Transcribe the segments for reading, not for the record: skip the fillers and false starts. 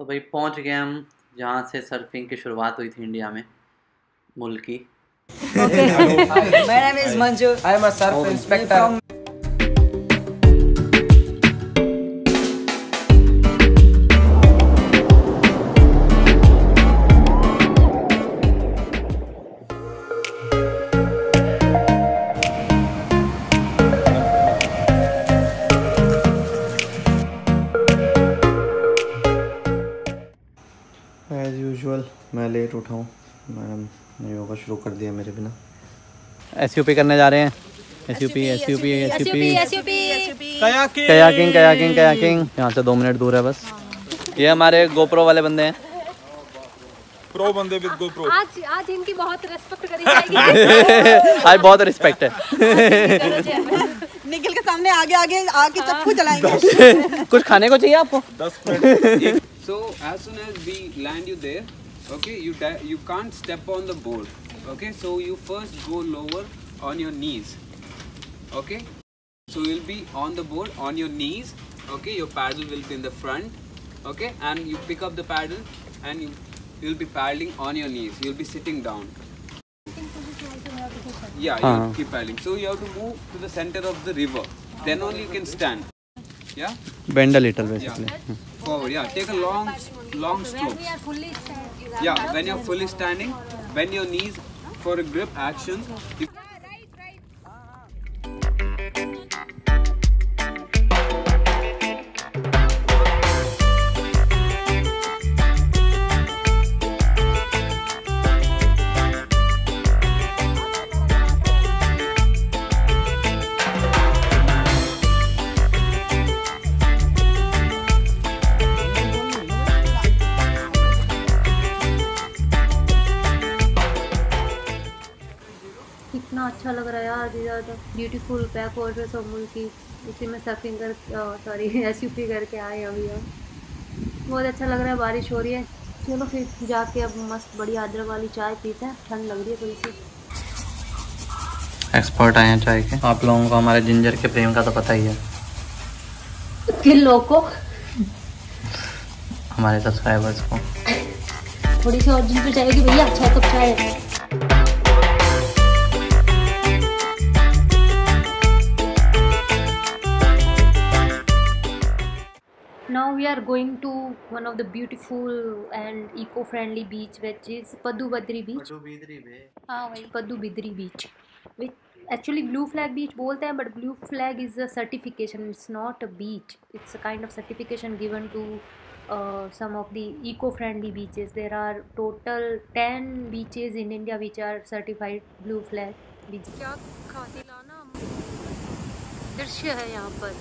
भाई पहुंच गए हम जहाँ से सर्फिंग की शुरुआत हुई थी इंडिया में, मुल्क की। Okay. My name is Manju. I am a surf inspector. As usual मैं लेट उठा हूँ। मैडम ने योगा शुरू कर दिया मेरे बिना। एसयूपी करने जा रहे हैं। SUP kayaking. यहाँ से 2 मिनट दूर है बस। ये हमारे गोप्रो वाले बंदे हैं। प्रो बंदे विद गोप्रो। आज इनकी बहुत रिस्पेक्ट करी जाएगी। आज बहुत रिस्पेक्ट है। निखिल के सामने आगे आके चप्पू चलाएंगे। कुछ खाने को चाहिए आपको? 10 minute. So as soon as we land you there, okay, you can't step on the board, okay. So you first go lower on your knees, okay. So you'll be on the board on your knees, okay. Your paddle will be in the front, okay, and you pick up the paddle and you'll be paddling on your knees. You'll be sitting down. Yeah, you keep paddling. So you have to move to the center of the river. Then only you can stand. Yeah. Bend a little basically. Yeah. Forward. Yeah. Take a long stroke. Yeah. When you're fully standing, bend your knees for a grip action. कितना अच्छा लग रहा है यार, ज़्यादा beautiful back waters of मुल्क की। इसी में सर्फिंग कर एसयूपी करके आए अभी हम। बहुत अच्छा लग रहा है, बारिश हो रही है। चलो फिर जाके अब मस्त बड़ी अदरक वाली चाय पीते हैं, ठंड लग रही है थोड़ी सी। एक्सपर्ट आए हैं चाय के। आप लोगों को हमारे जिंजर के प्रेम का तो पता ही है। किन लोगों को? हमारे सब्सक्राइबर्स को। थोड़ी सी और जिंजर चाहिए भैया, अच्छा कप चाय है। Now we are going to one of the beautiful and eco-friendly beach, which is Paddu Bidri beach. हाँ वही Paddu Bidri beach. Which actually Blue Flag beach बोलते हैं, but Blue Flag is a certification. It's not a beach. It's a kind of certification given to some of the eco-friendly beaches. There are total 10 beaches in India which are certified Blue Flag beach. क्या खाती लाना दृश्य है यहाँ पर।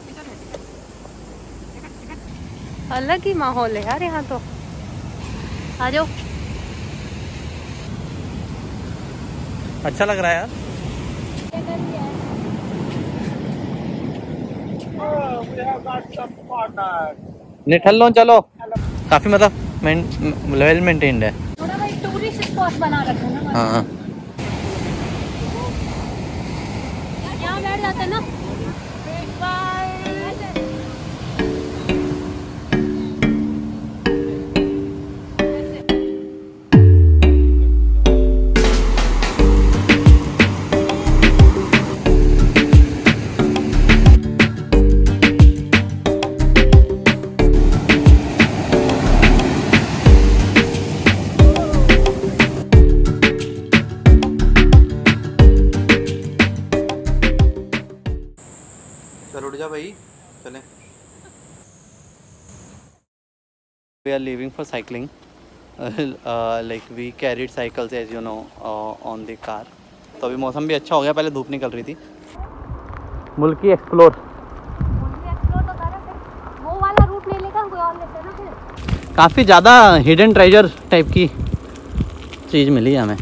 अलग ही माहौल है यार यहाँ तो। आ जाओ। अच्छा लग रहा है यार। निठल लो चलो। काफी मतलब वेल मेंटेन्ड है। थोड़ा भाई टूरिस्ट स्पॉट बना रखा है ना। हाँ यहाँ बैठ जाते हैं ना। उठ जा भाई, चले। We are leaving for cycling. Like we carried cycles as you know on the car. तो अभी मौसम भी अच्छा हो गया, पहले धूप निकल रही थी। मुल्क की एक्सप्लोर। वो वाला रूट नहीं लेगा, कोई और लेते हैं ना फिर। काफ़ी ज़्यादा हिडन ट्रेजर टाइप की चीज़ मिली हमें।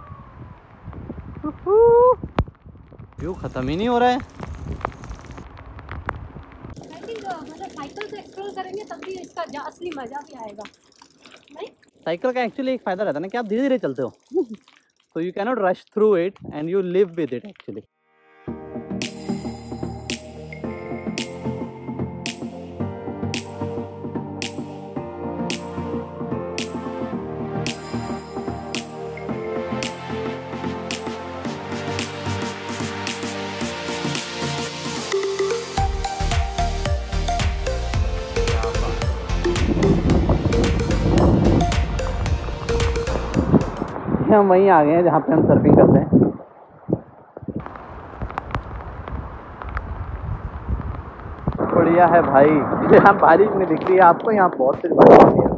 व्यू ख़त्म ही नहीं हो रहा है। साइकिल से एक्सप्लोर करेंगे तब भी इसका असली मजा भी आएगा। नहीं? साइकिल का एक्चुअली एक फ़ायदा रहता है ना कि आप धीरे धीरे चलते हो, तो you cannot rush through it and you live with it actually. हम वहीं आ गए हैं जहाँ पे हम सर्फिंग करते हैं। बढ़िया है भाई, यहाँ बारिश नहीं दिख रही है आपको, यहाँ बहुत तेज बारिश हो रही है।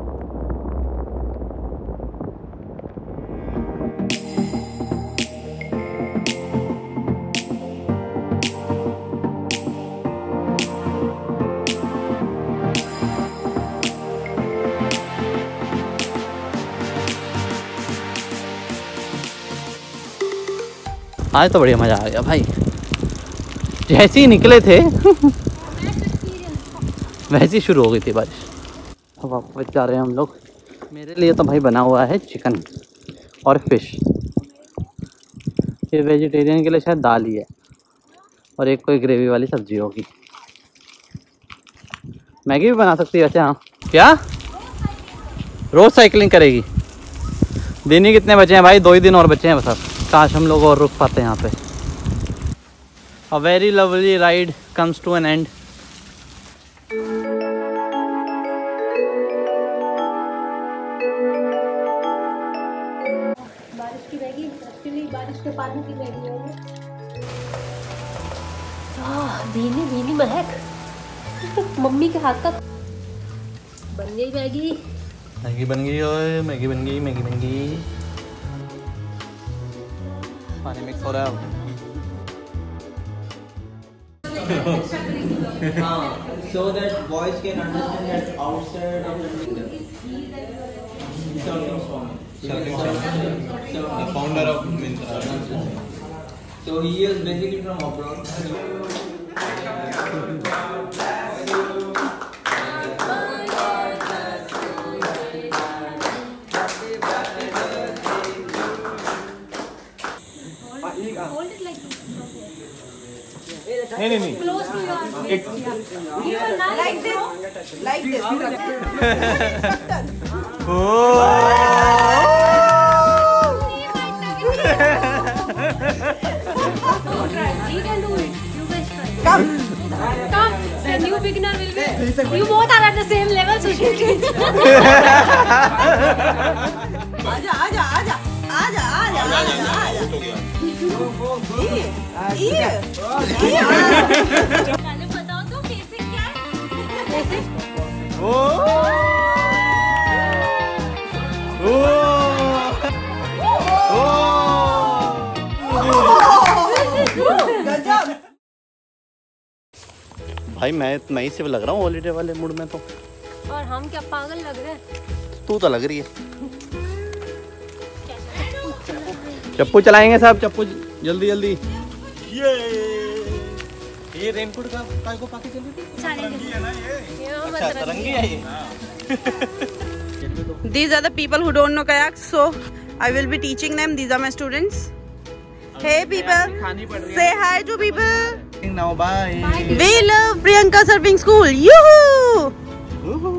आज तो बढ़िया मज़ा आ गया भाई, जैसे ही निकले थे वैसे ही शुरू हो गई थी बारिश। अब वापस जा रहे हैं हम लोग। मेरे लिए तो भाई बना हुआ है चिकन और फिश, ये वेजिटेरियन के लिए शायद दाल ही है, और एक कोई ग्रेवी वाली सब्जी होगी। मैगी भी बना सकती है वैसे। हाँ क्या रोज़ साइकिलिंग करेगी? दिन ही कितने बचे हैं भाई? 2 ही दिन और बचे हैं बस। अब काश हम लोग और रुक पाते हैं यहाँ पे। A very lovely ride comes to an end. बारिश की मैगी, एक्चुअली बारिश के पानी की मैगी है। भीनी भीनी महक मम्मी के हाथ का। बन गई मैगी। मैगी बन गई, ओए मैगी बन गई, मैगी बन गई। पानी मिक्स हो रहा है। So that boys can understand that outside of the The founder of Myntra. So he is basically from abroad. Hold it like this. नहीं Close to your face. Yeah. Like this. Like this. He can do it. You guys try. Come. The new beginner will be. You both are at the same level, so you can. आजा आजा आजा आजा आजा आजा आजा। ये पहले बताओ तो बेसिक क्या है? बेसिक गजब। भाई मैं ही सिर्फ लग रहा हूँ हॉलीडे वाले मूड में तो। और हम क्या पागल लग रहे हैं? तू तो लग रही है। चप्पू चलाएंगे साहब, चप्पू जल्दी जल्दी। ये रेनकोट का काय को पाके चली थी? रंगी है ना ये। अच्छा रंगी है ये। These are the people who don't know kayak, so I will be teaching them. These are my students. Hey people, say hi to people. Now bye. We love Priyanka Surfing School. Yoo-hoo!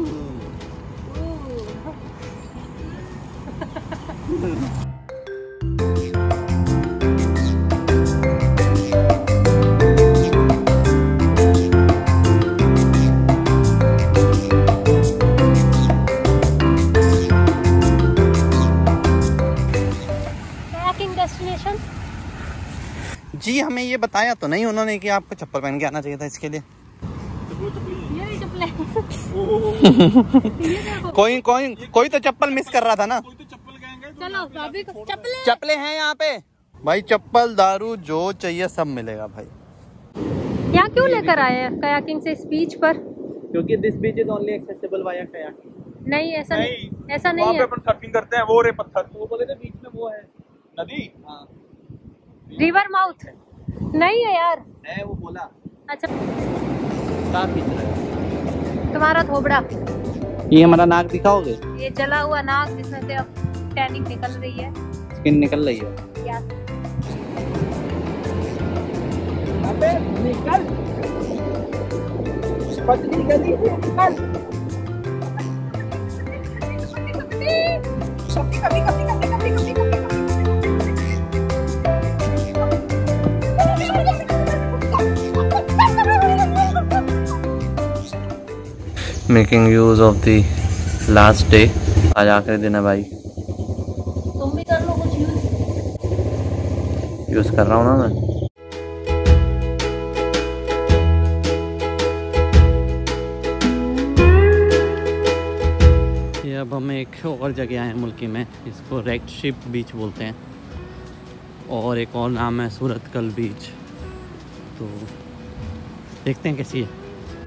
Destination. जी हमें ये बताया तो नहीं उन्होंने कि आपको चप्पल पहन के आना चाहिए था इसके लिए। ये चप्पल कोई तो चप्पल मिस कर रहा था ना। चलो भाभी को चप्पलें हैं यहाँ पे भाई, चप्पल दारू जो चाहिए सब मिलेगा भाई। यहाँ क्यों लेकर आए हैं कयाकिंग से इस बीच पर? क्योंकि this beach is only accessible via kayaking. नहीं ऐसा नहीं वहाँ है। पे अपन सर्फिंग करते हैं, वो रे पत्थर वो बोले थे बीच में वो है नदी। हाँ रिवर माउथ नहीं है यार। है वो बोला। अच्छा साफ खींच रहा है तुम्हारा थोबड़ा। ये हमारा नाक दिखाओगे? ये जला हुआ नाक जिसमें से अब टैनिंग निकल रही है, स्किन निकल रही है। या निकल पतली गली से निकल। कभी कभी कभी कभी कभी कभी making use of the last day. आज आखिरी दिन है भाई। तुम भी कर यूज़ कर रहा हूँ ना मैं। अब हम एक और जगह आए हैं मुल्की में, इसको रेड शिप बीच बोलते हैं, और एक और नाम है सूरतकल बीच। तो देखते हैं कैसी है।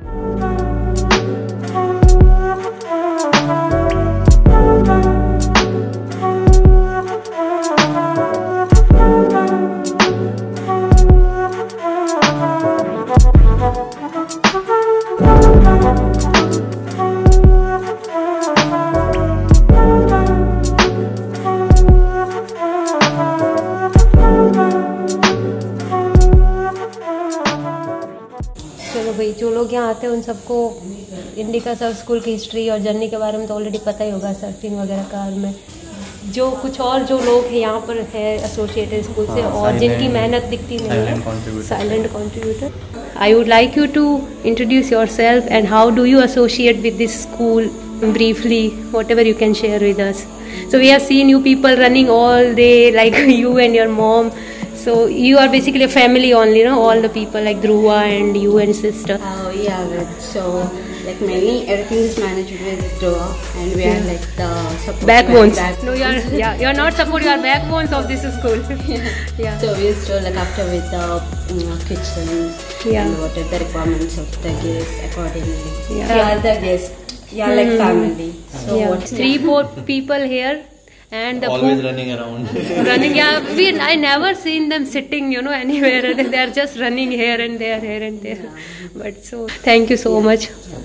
चलो भाई, जो लोग यहाँ आते हैं उन सबको इंडिका सर्फ स्कूल की हिस्ट्री और जर्नी के बारे में तो ऑलरेडी पता ही होगा, सर्फिंग वगैरह कार में। जो कुछ और जो लोग हैं यहाँ पर है एसोसिएटेड स्कूल से और जिनकी मेहनत दिखती नहीं है, silent contributor. I would like you to introduce yourself and how do you associate with this school briefly, whatever you can share with us. So we have seen you people running all day, like you and your mom. So you are basically a family only, no? All the people like Dhruva and you and sister. Yeah, so like mainly everything is managed with Dhruva, and we are like the support backbones. No, you're not support. You are backbones of this school. Yeah. So we used to look after with the kitchen and what are the requirements of the guests accordingly. We are the guests. Yeah, like family. So what's 3-4 people here, and the always running around. Running, yeah. I never seen them sitting, you know, anywhere. They are just running here and there, here and there. But so thank you so much.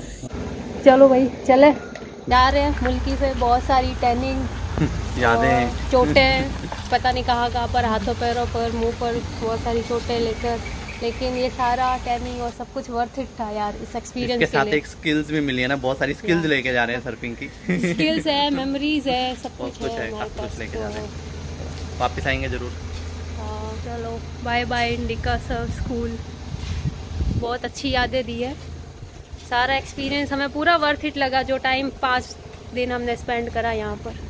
चलो भाई, चले जा रहे हैं मुल्की से। बहुत सारी टैनिंग, यादें, चोटें, पता नहीं कहाँ कहाँ पर, हाथों पैरों पर, मुंह पर बहुत सारी चोटें लेकर, लेकिन ये सारा टैनिंग और सब कुछ वर्थ इट था यार इस एक्सपीरियंस के साथ। एक स्किल्स भी मिली है ना, बहुत सारी स्किल्स लेके जा रहे हैं सर्फिंग की। स्किल्स है, मेमोरीज है, सब कुछ है, सब कुछ लेके जा रहे हैं। वापस आएंगे जरूर। चलो bye bye Indica Surf School. बहुत अच्छी यादें दी है, सारा एक्सपीरियंस हमें पूरा वर्थ इट लगा, जो टाइम 5 दिन हमने स्पेंड करा यहाँ पर।